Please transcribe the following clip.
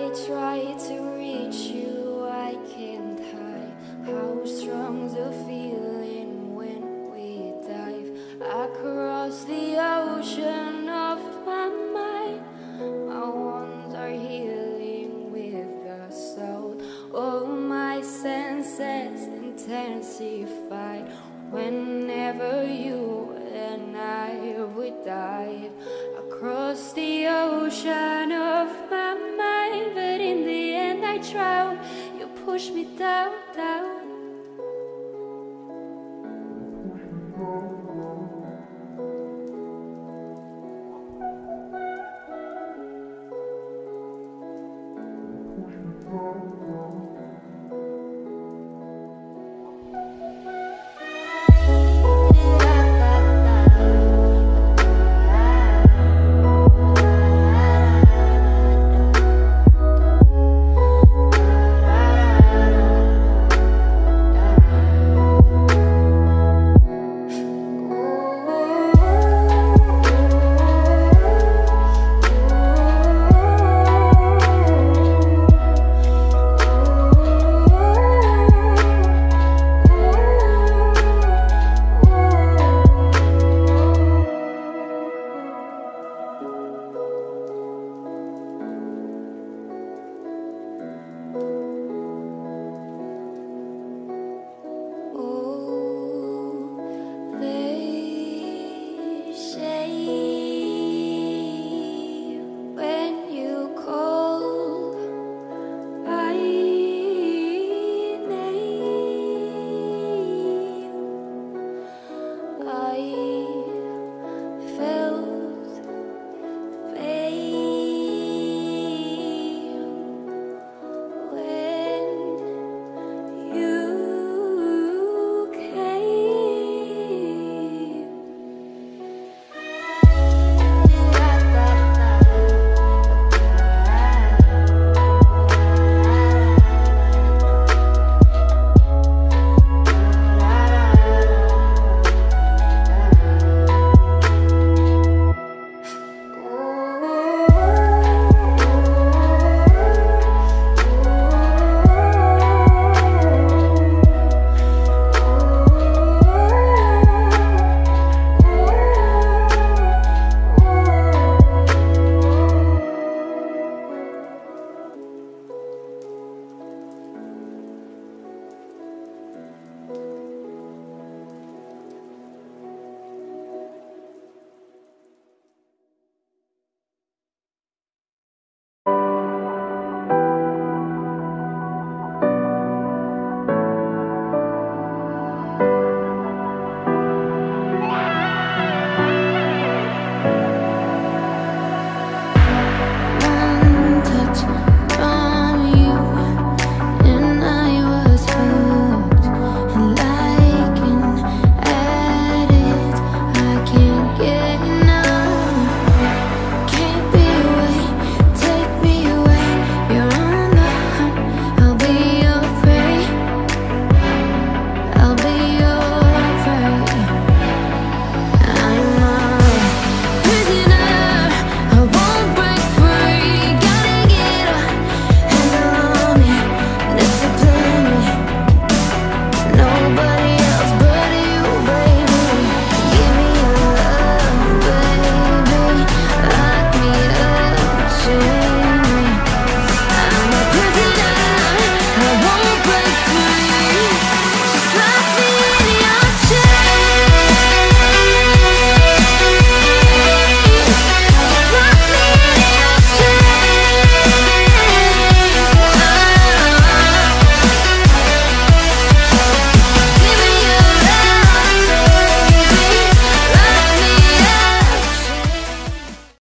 try to reach you, I can't hide how strong the feeling when we dive across the ocean of my mind. My wounds are healing with the soul. All my senses intensified whenever you and I would dive across the ocean of my mind. But in the end I drown. You push me down, down.